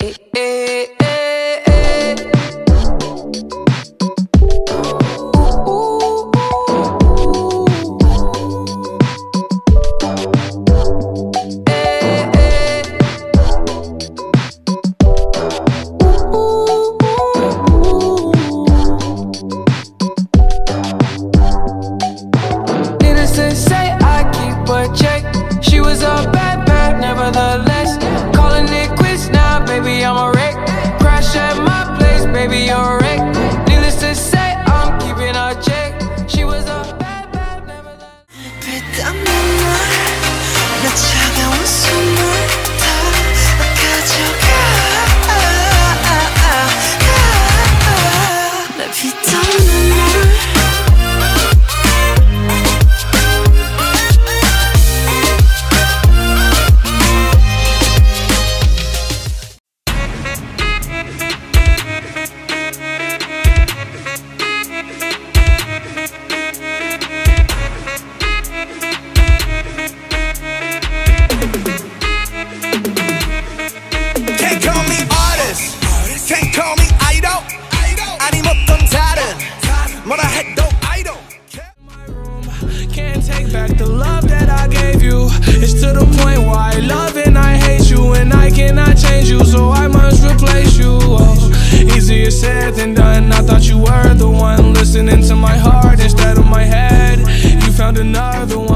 Can't take back the love that I gave you. It's to the point why I love and I hate you, and I cannot change you, so I must replace you. Oh, easier said than done. I thought you were the one listening to my heart instead of my head. You found another one.